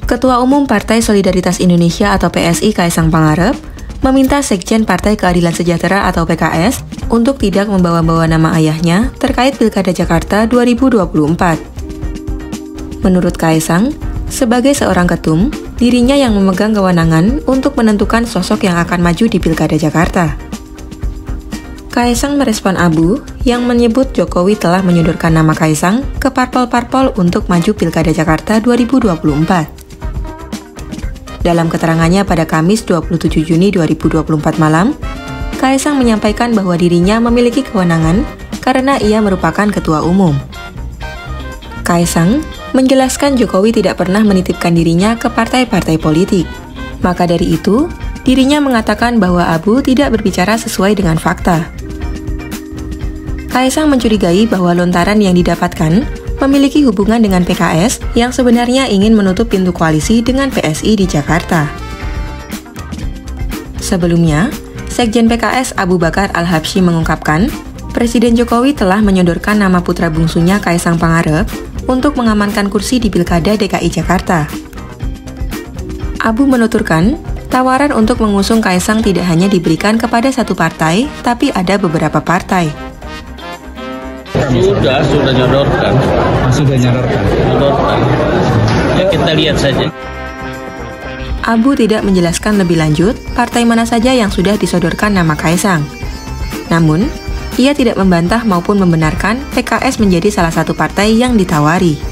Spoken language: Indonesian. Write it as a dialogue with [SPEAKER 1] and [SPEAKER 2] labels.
[SPEAKER 1] Ketua Umum Partai Solidaritas Indonesia atau PSI Kaisang Pangarep meminta Sekjen Partai Keadilan Sejahtera atau PKS untuk tidak membawa-bawa nama ayahnya terkait Pilkada Jakarta 2024. Menurut Kaisang, sebagai seorang ketum, dirinya yang memegang kewenangan untuk menentukan sosok yang akan maju di Pilkada Jakarta. Kaisang merespon Abu yang menyebut Jokowi telah menyodorkan nama Kaisang ke parpol-parpol untuk maju Pilkada Jakarta 2024. Dalam keterangannya pada Kamis 27 Juni 2024 malam, Kaisang menyampaikan bahwa dirinya memiliki kewenangan karena ia merupakan ketua umum. Kaisang menjelaskan Jokowi tidak pernah menitipkan dirinya ke partai-partai politik. Maka dari itu, dirinya mengatakan bahwa Abu tidak berbicara sesuai dengan fakta. Kaisang mencurigai bahwa lontaran yang didapatkan memiliki hubungan dengan PKS yang sebenarnya ingin menutup pintu koalisi dengan PSI di Jakarta. Sebelumnya, Sekjen PKS Abu Bakar Al-Habsyi mengungkapkan, Presiden Jokowi telah menyodorkan nama putra bungsunya Kaisang Pangarep untuk mengamankan kursi di Pilkada DKI Jakarta. Abu menuturkan, tawaran untuk mengusung Kaisang tidak hanya diberikan kepada satu partai, tapi ada beberapa partai.
[SPEAKER 2] Sudah nyodorkan. Nyodorkan. Ya kita lihat saja.
[SPEAKER 1] Abu tidak menjelaskan lebih lanjut partai mana saja yang sudah disodorkan nama Kaisang. Namun, ia tidak membantah maupun membenarkan PKS menjadi salah satu partai yang ditawari.